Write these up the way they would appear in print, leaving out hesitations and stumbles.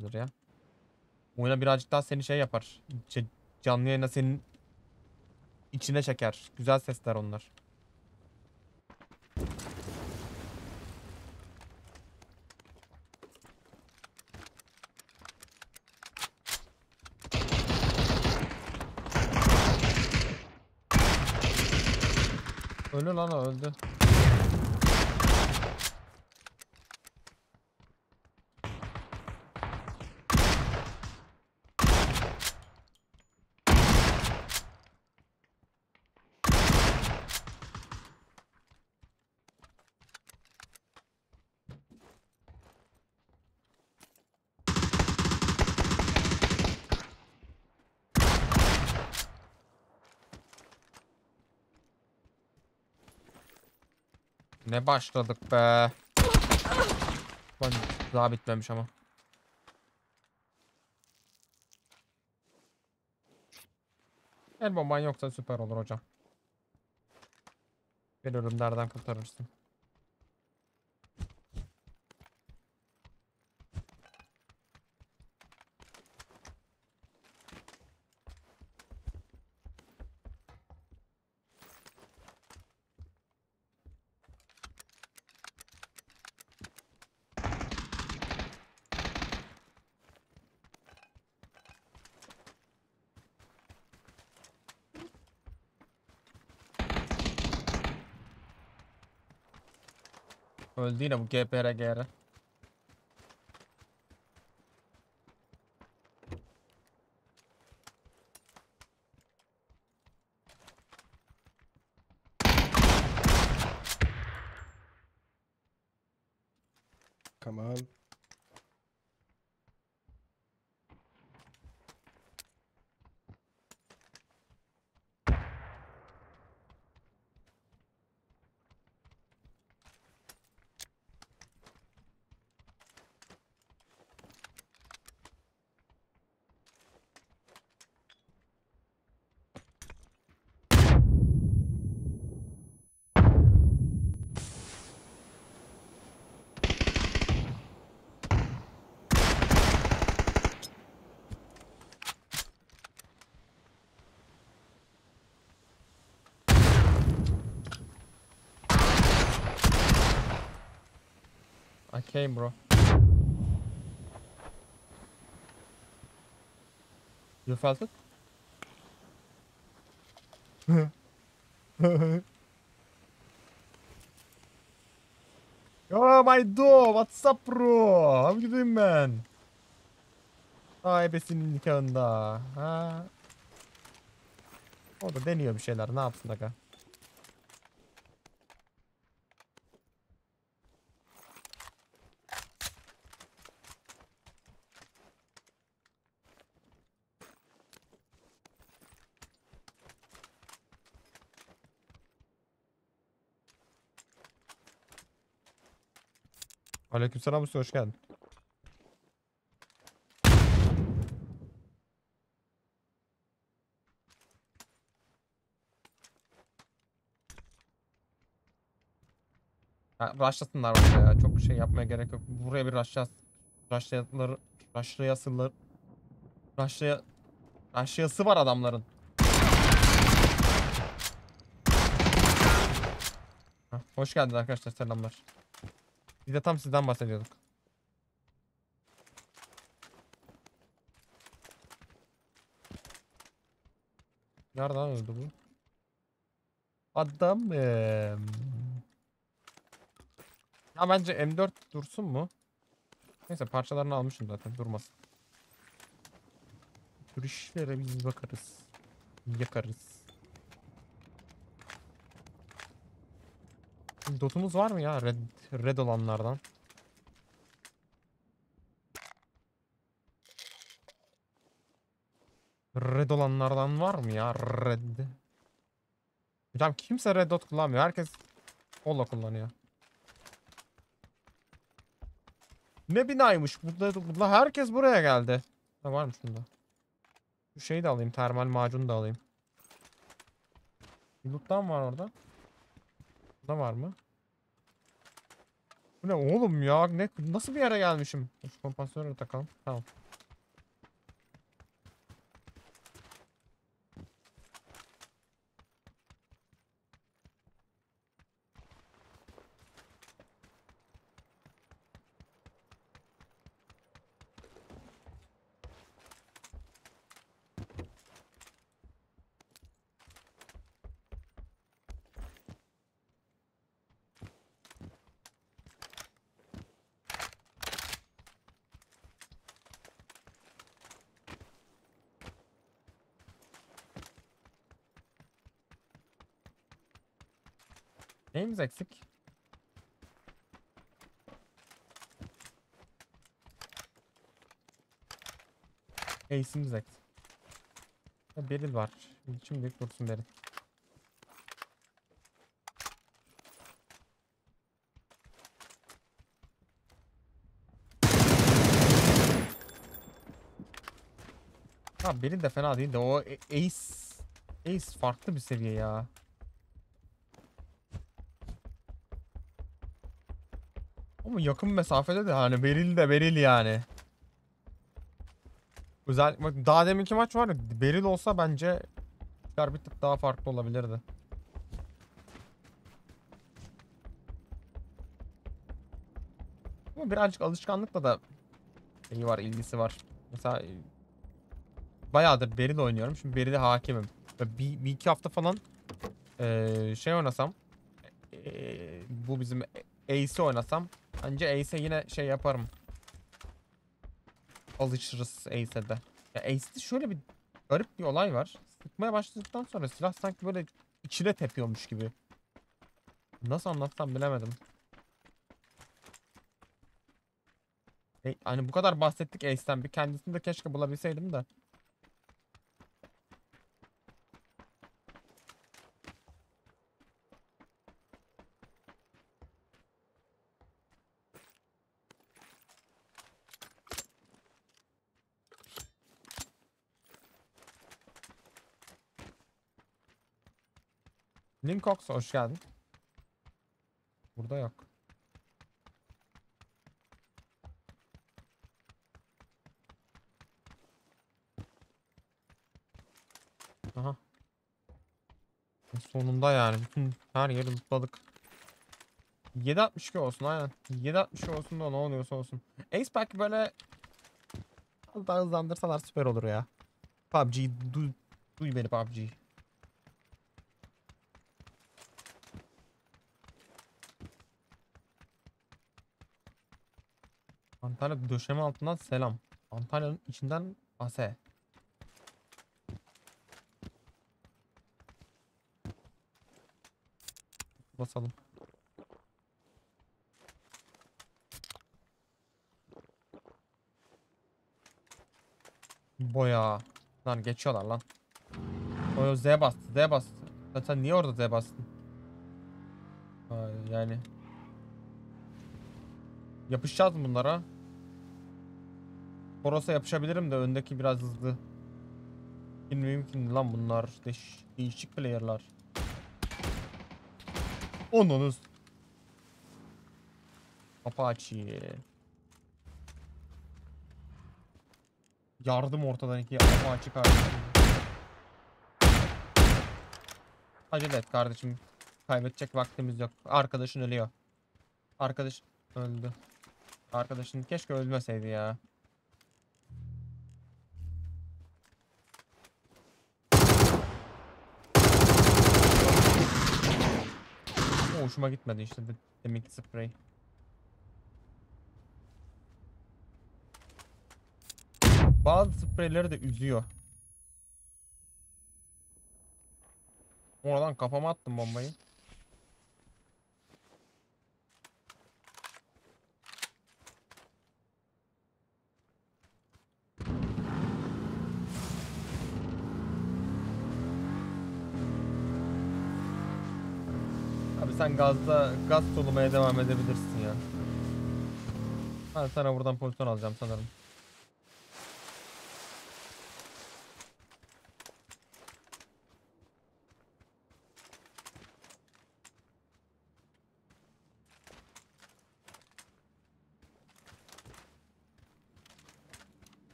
vardır ya. Oyuna birazcık daha seni şey yapar. Canlı yayına senin içine çeker. Güzel sesler onlar. Öldü lan o, öldü. Ne başladık be. Lan daha bitmemiş ama. El bomban yoksa süper olur hocam. Bir ölümlerden kurtarırsın. Öldü yine bu GPRGR. Come on. I came bro. You felt it? Yo my dude, what's up bro? How you doing man? Aa ebesinin nikahında. Ha. O da deniyor bir şeyler, ne yapsın aga? Aleykümselam Mustafa, hoş geldin. Ha, rushlasınlar orada ya. Çok şey yapmaya gerek yok. Buraya bir rushlayasıları rushlayasılar rushlaya rushlayası var adamların. Ha, hoş geldin arkadaşlar, selamlar. Biz de tam sizden bahsediyorduk. Nereden öldü bu? Adamım. Ya bence M4 dursun mu? Neyse parçalarını almışım zaten, durmasın. Dur işlere biz bakarız. Yakarız. Dotumuz var mı ya red olanlardan? Red olanlardan var mı ya red? Hocam kimse red dot kullanmıyor. Herkes Ola kullanıyor. Ne binaymış. Burada herkes buraya geldi. Ne varmış bunda? Şu şeyi de alayım. Termal macunu da alayım. Loot'tan var orada. Burada var mı? Bu ne oğlum ya? Nasıl bir yere gelmişim? Şu kompansatörü takalım. Tamam. Neyimiz eksik? Ace'imiz eksik. Beril var. Şimdi kursun Beril. Ha Beril de fena değil de o Ace farklı bir seviye ya. Ama yakın mesafede de hani Beril de Beril yani. Özellikle bak daha deminki maç var ya, Beril olsa bence bir tık daha farklı olabilirdi. Ama birazcık alışkanlıkla da şeyi var, ilgisi var. Mesela bayağıdır Beril oynuyorum. Şimdi Beril'e hakimim. Ve bir iki hafta falan şey oynasam, bu bizim Ace'i oynasam bence Ace'e yine şey yaparım. Alışırız Ace'e de. Ya Ace'de şöyle bir garip bir olay var. Sıkmaya başladıktan sonra silah sanki böyle içine tepiyormuş gibi. Nasıl anlatsam bilemedim. Hani bu kadar bahsettik Ace'den, bir kendisini de keşke bulabilseydim de. Linkox hoş geldin. Burada yok. Aha. Sonunda yani. Bütün her yeri lootladık. 7.62 olsun aynen. 7.62 olsun da ne oluyorsa olsun. Ace belki böyle az daha hızlandırsalar süper olur ya. PUBG duy beni PUBG. Antalya döşeme altından selam. Antalya'nın içinden ase. Basalım. Boya. Lan geçiyorlar lan. O Z bastı. Z bastı. Sen niye orada Z bastın? Yani yapışacağız mı bunlara? Toros'a yapışabilirim de öndeki biraz hızlı. Mümkün lan bunlar. Değişik player'lar. Onunuz. Apache. Yardım ortadan ikiye Apache kardeşim. Acele et kardeşim. Kaybedecek vaktimiz yok. Arkadaşın ölüyor. Arkadaş öldü. Arkadaşın keşke ölmeseydi ya. O hoşuma gitmedi işte deminki sprey. Bazı spreyleri de üzüyor. Oradan kafama attım bombayı. Abi sen gaz solumaya devam edebilirsin ya. Ben sana buradan pozisyon alacağım sanırım.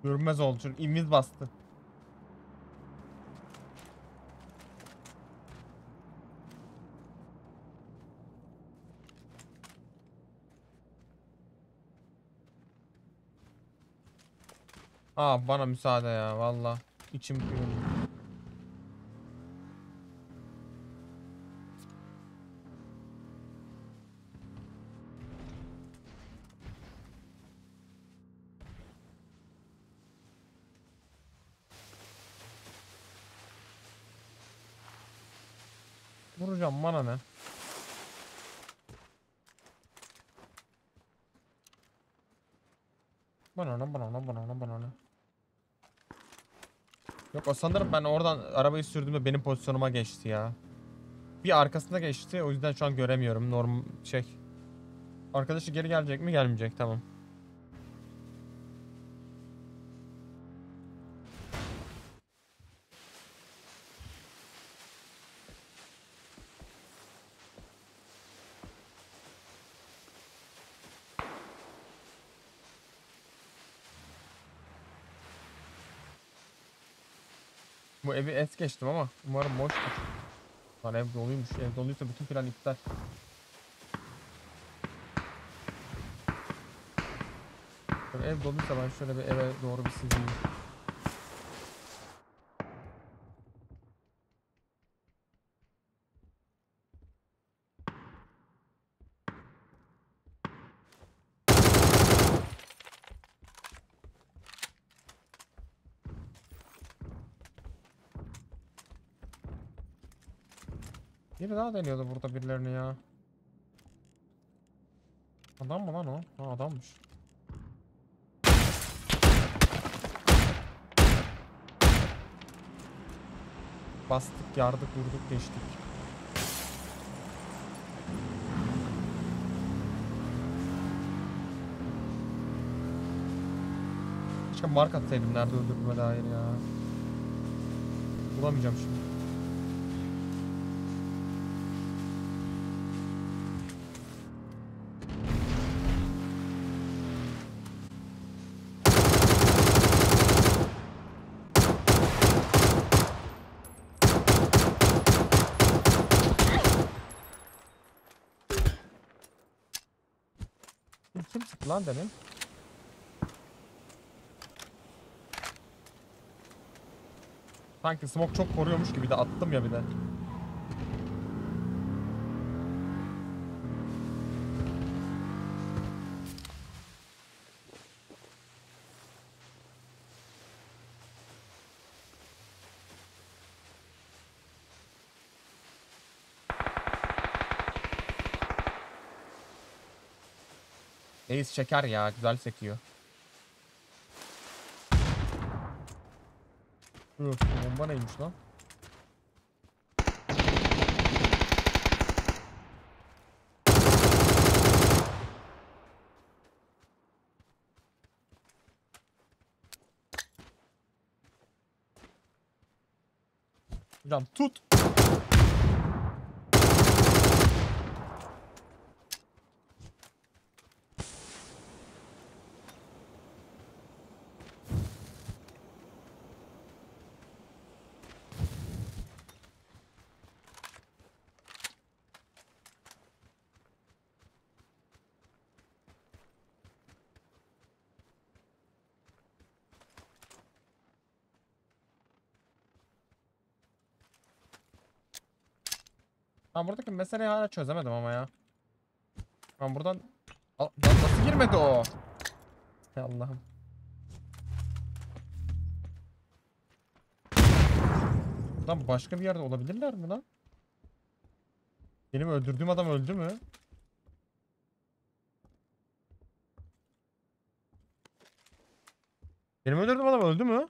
Görünmez oldu çünkü inviz bastı. Aa bana müsaade ya valla. İçim kırıldı. Vuracağım bana ne? Bana ne? Yok o sanırım ben oradan arabayı sürdüğümde benim pozisyonuma geçti ya. Bir arkasında geçti o yüzden şu an göremiyorum. Arkadaşı geri gelecek mi? Gelmeyecek, tamam. Bu evi es geçtim ama umarım boştur. Lan ev doluymuş. Ev doluysa bütün plan iptal. Ev doluysa ben şöyle bir eve doğru bir süzeyim. Biri daha deniyordu burada birilerini ya. Adam mı lan o? Ha adammış. Bastık, yardık, vurduk, geçtik. Keşke mark atsaydım nerede öldürdüğüme dair ya. Bulamayacağım şimdi. Kim sıktı lan demin? Sanki smoke çok koruyormuş gibi de attım ya bir de. Ace şeker ya, güzel sekiyor. Öf, bomba neymiş lan? Hocam tut. Ben buradaki meseleyi hala çözemedim ama ya. Ben buradan... Lan nasıl girmedi o? Hay Allah'ım. Lan başka bir yerde olabilirler mi lan? Benim öldürdüğüm adam öldü mü? Benim öldürdüğüm adam öldü mü?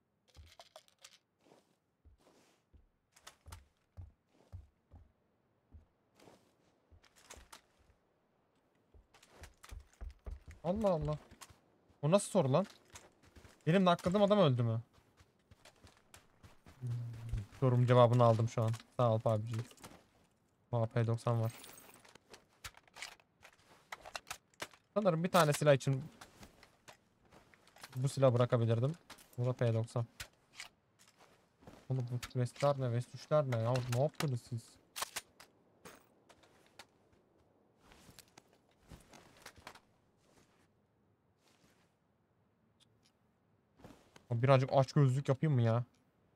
Allah Allah. O nasıl soru lan? Benim nakladığım adam öldü mü? Sorum cevabını aldım şu an. Sağ ol PUBG. P90 var. Sanırım bir tane silah için Bu silahı bırakabilirdim. Bu da P90. Oğlum bu vestler ne? Vest 3'ler ne ya? Ne yaptınız siz? Birazcık aç gözlük yapayım mı ya?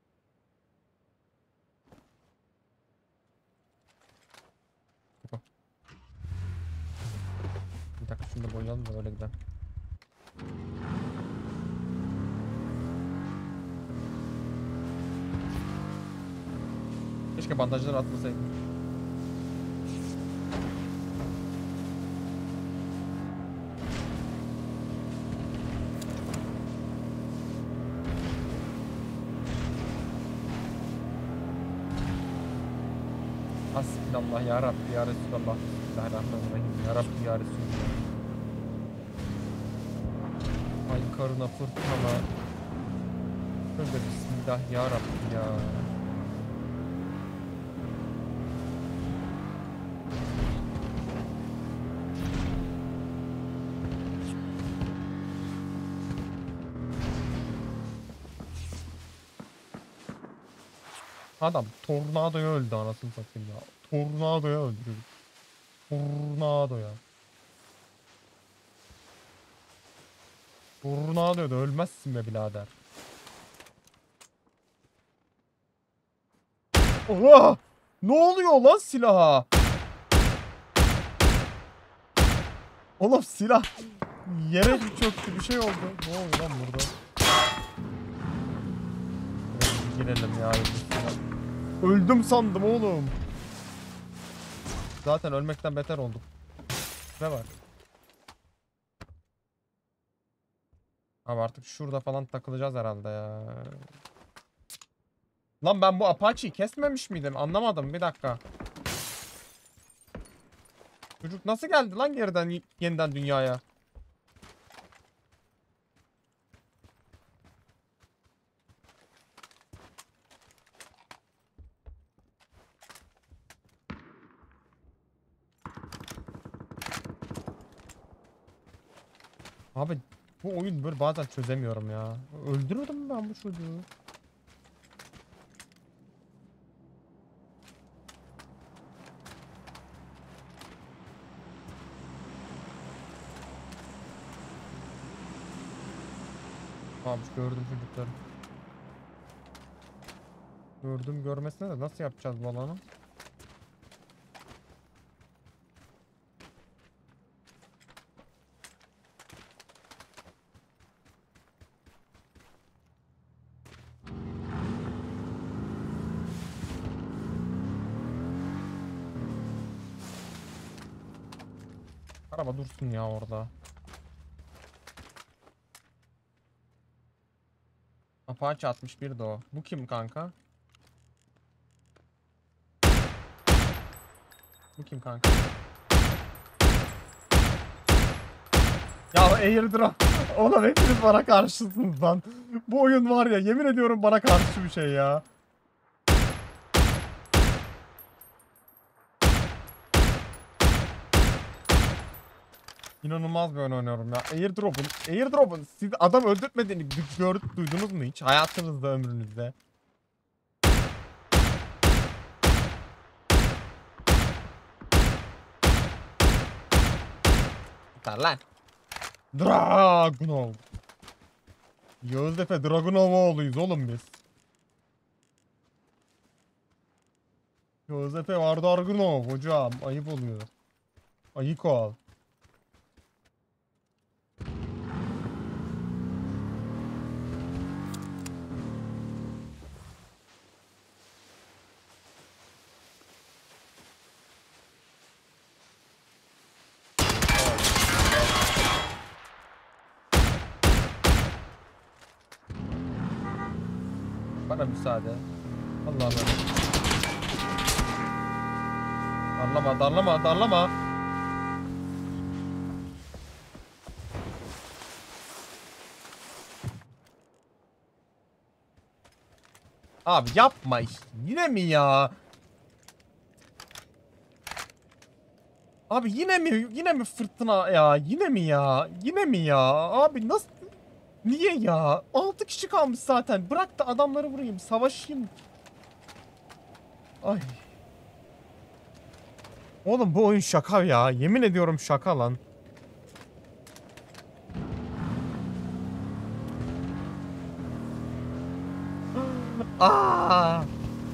Bir dakika şunu da boyayalım da öyle gidelim. Keşke bandajları atmasaydım. Hasbinallah ya Rabbi ya Resulallah. Bismillahirrahmanirrahim. Ya Rabbi ya Resulallah. Ay karına fırtına. Tövbe bismillah ya Rabbi ya. Adam tornadoya öldü anasını satayım ya. Tornadoya öldü çocuk. Tornadoya. Tornadoya da ölmezsin be birader. Oha! Ne oluyor lan silaha? Oğlum silah yere çöktü, bir şey oldu. Ne oldu lan burada? Girelim ya. Öldüm sandım oğlum. Zaten ölmekten beter oldum. Ne var? Abi artık şurada falan takılacağız herhalde ya. Lan ben bu Apache'yi kesmemiş miydim? Anlamadım, bir dakika. Çocuk nasıl geldi lan geriden yeniden dünyaya? Abi bu oyun böyle bazen çözemiyorum ya. Öldürürdüm ben bu çocuğu. Abi gördüm çocukları. Gördüm, görmesine de nasıl yapacağız bu alanı? Araba dursun ya orada. Apache 61 de o. Bu kim kanka? Bu kim kanka? Ya airdrop. Oğlum hepiniz bana karşısınız lan. Bu oyun var ya, yemin ediyorum bana karşı bir şey ya. İnanılmaz bir oyun oynuyorum ya. Airdrop'un siz adam öldürtmediğini duydunuz mu hiç hayatınızda, ömrünüzde? Yeter lan. Dragunov. Yağız Efe Dragunovoğlu'yuz oğlum biz. Yağız Efe var Dragunov hocam. Ayıp oluyor. Ayık ol. Bana müsaade. Allah'ım. Darlama, darlama, darlama. Abi yapma işte. Yine mi ya? Abi yine mi? Yine mi fırtına ya? Yine mi ya? Yine mi ya? Abi nasıl? Niye ya? 6 kişi kalmış zaten. Bırak da adamları vurayım. Savaşayım. Ay. Oğlum bu oyun şaka ya. Yemin ediyorum şaka lan. Aa!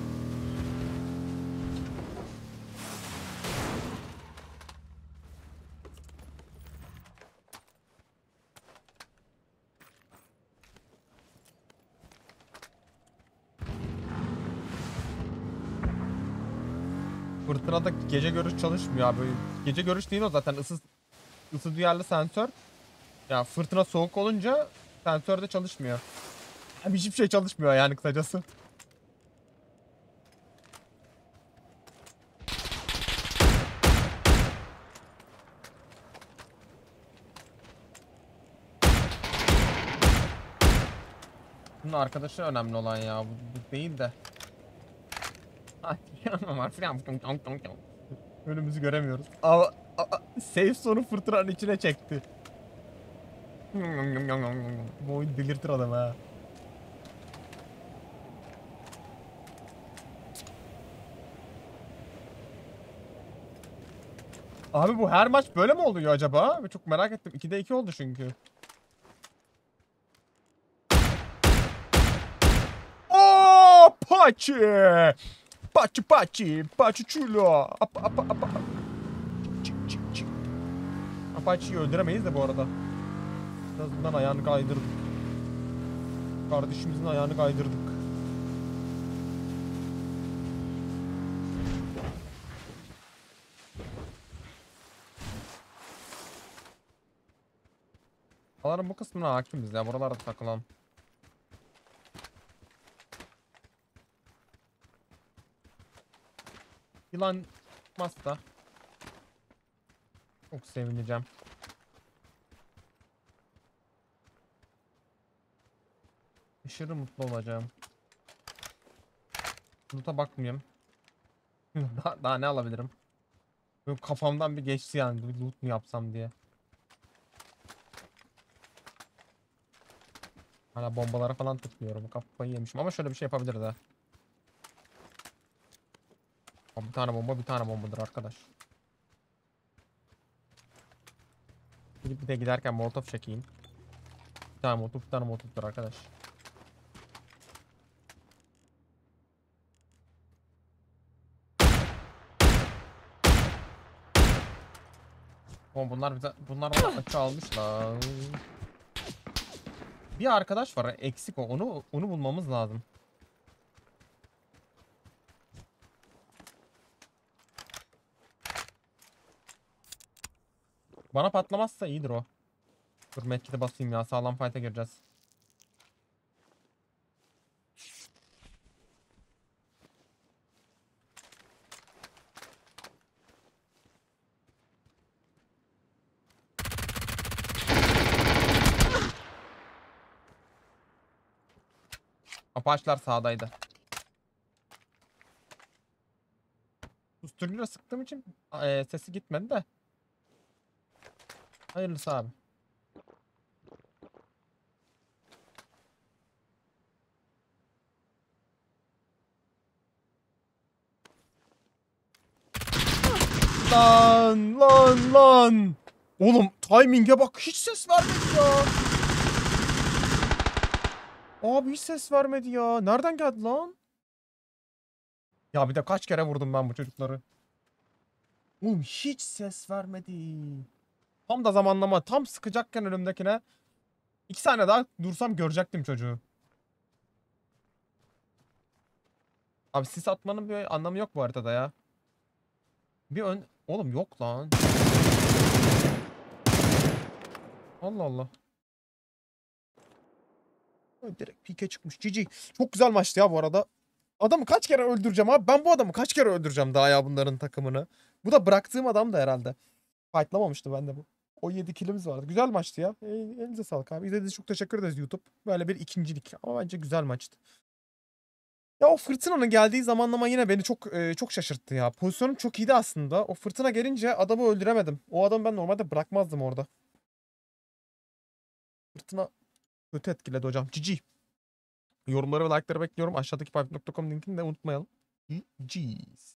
Fırtınada gece görüş çalışmıyor abi. Gece görüş değil o zaten. Isı duyarlı sensör. Ya fırtına soğuk olunca sensör de çalışmıyor. Abi hiçbir şey çalışmıyor yani kısacası. Bunun arkadaşı önemli olan ya. Bu değil de. Ay, önümüzü göremiyoruz. Safe zone'u fırtınanın içine çekti. Bu oyun delirtir adamı ha. Abi bu her maç böyle mi oluyor acaba? Çok merak ettim. 2'de 2 oldu çünkü. Oo, Pachi! Pachi Pachi! Pachi chulo! Apa. Çık çık çık. Apache'yi öldüremeyiz de bu arada. En azından ayağını kaydırdık. Kardeşimizin ayağını kaydırdık. Alanın bu kısmına hakimiz ya. Buralarda takılan. Yılan çıkmazsa çok sevineceğim. Aşırı mutlu olacağım. Loot'a bakmayayım. Daha ne alabilirim? Böyle kafamdan bir geçti yani. Bir loot mu yapsam diye. Hala bombalara falan tıklıyorum. Kafayı yemişim ama şöyle bir şey yapabiliriz ha. Bir tane bomba bir tane bombadır arkadaş. Bir de giderken molotof çekeyim. Bir tane molotof bir tane molotoftur arkadaş. Oğlum bunlar bana açı almışlar. Bir arkadaş var eksik o. Onu bulmamız lazım. Bana patlamazsa iyidir o. Dur medkit'e basayım ya. Sağlam fight'a gireceğiz. Apaçlar sağdaydı. Susturucuyla sıktığım için sesi gitmedi de. Hayırlısı abi. Lan. Oğlum timing'e bak hiç ses vermedi ya. Abi hiç ses vermedi ya. Nereden geldi lan? Ya bir de kaç kere vurdum ben bu çocukları. Oğlum hiç ses vermedi. Tam da zamanlama. Tam sıkacakken önümdekine. 2 saniye daha dursam görecektim çocuğu. Abi sis atmanın bir anlamı yok bu haritada ya. Oğlum yok lan. Allah Allah. Ay, direkt pike çıkmış. GG. Çok güzel maçtı ya bu arada. Adamı kaç kere öldüreceğim abi? Ben bu adamı kaç kere öldüreceğim daha ya bunların takımını. Bu da bıraktığım adam da herhalde. Fightlamamıştı bende bu. O 7 killimiz vardı. Güzel maçtı ya. Elinize sağlık abi. İzlediğiniz için çok teşekkür ederiz YouTube. Böyle bir ikincilik. Ama bence güzel maçtı. Ya o fırtınanın geldiği zamanlama yine beni çok şaşırttı ya. Pozisyonum çok iyiydi aslında. O fırtına gelince adamı öldüremedim. O adamı ben normalde bırakmazdım orada. Fırtına Kötü etkiledi hocam. GG. Yorumları ve like'ları bekliyorum. Aşağıdaki pipe.com linkini de unutmayalım. GG's.